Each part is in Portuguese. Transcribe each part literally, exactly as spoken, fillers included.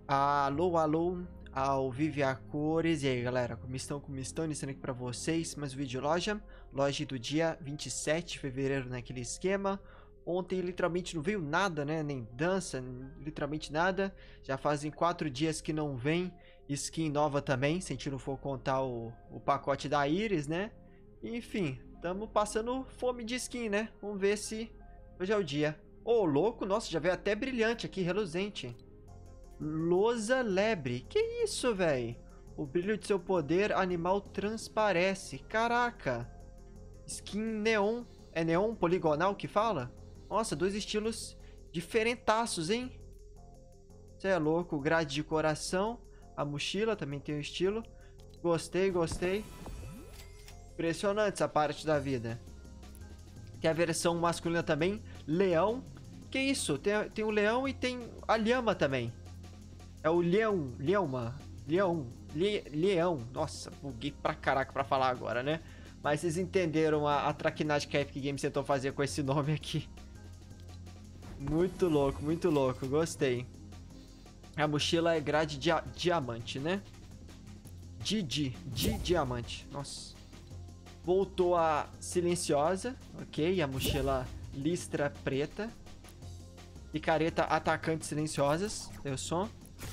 Alô, alô, ao Vive a Cores. E aí, galera, como estão? Como estão? Iniciando aqui pra vocês mais um vídeo de loja. Loja do dia vinte e sete de fevereiro, naquele esquema. Ontem literalmente não veio nada, né? Nem dança, literalmente nada. Já fazem quatro dias que não vem skin nova também, se a gente não for contar o, o pacote da Iris, né? Enfim, estamos passando fome de skin, né? Vamos ver se hoje é o dia. Ô, louco, nossa, já veio até brilhante aqui, reluzente. Lousa lebre. Que isso, velho? O brilho de seu poder animal transparece. Caraca. Skin neon. É neon poligonal que fala? Nossa, dois estilos diferentaços, hein? Você é louco. Grade de coração. A mochila também tem um estilo. Gostei, gostei. Impressionante essa parte da vida. Tem a versão masculina também. Leão. Que isso? Tem, tem o leão e tem a lhama também. É o leão, leão, leão, le, leão. Nossa, buguei pra caraca pra falar agora, né? Mas vocês entenderam a, a traquinagem que a Epic Games tentou fazer com esse nome aqui. Muito louco, muito louco, gostei. A mochila é grade de diamante, né? Didi, de diamante, nossa. Voltou a silenciosa, ok? A mochila listra preta. Picareta atacante silenciosas, tem o som.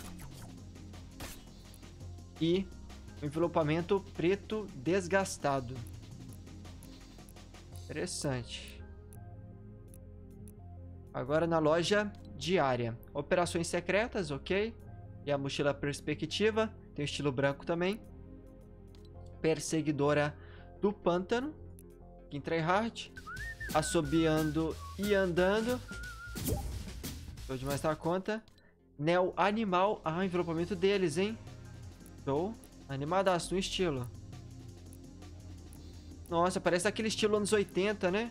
E o envelopamento preto desgastado. Interessante. Agora na loja diária. Operações secretas, ok. E a mochila perspectiva. Tem o estilo branco também. Perseguidora do pântano. Kim Tryhard. Assobiando e andando. Show demais da conta. Neo animal. Ah, envelopamento deles, hein? Show. Animadaço no estilo. Nossa, parece aquele estilo anos oitenta, né?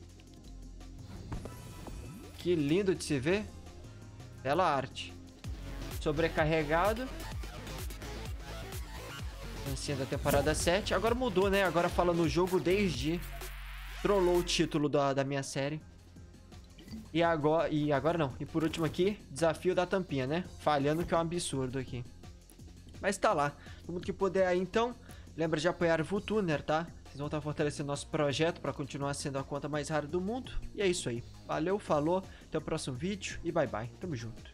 Que lindo de se ver. Bela arte. Sobrecarregado. Dancinha da temporada sete. Agora mudou, né? Agora fala no jogo desde. Trollou o título da, da minha série. E agora, e agora não. E por último aqui, desafio da tampinha, né? Falhando que é um absurdo aqui. Mas tá lá. Todo mundo que puder aí, então. Lembra de apoiar o VTuner, tá? Vocês vão estar fortalecendo nosso projeto para continuar sendo a conta mais rara do mundo. E é isso aí. Valeu, falou. Até o próximo vídeo e bye bye. Tamo junto.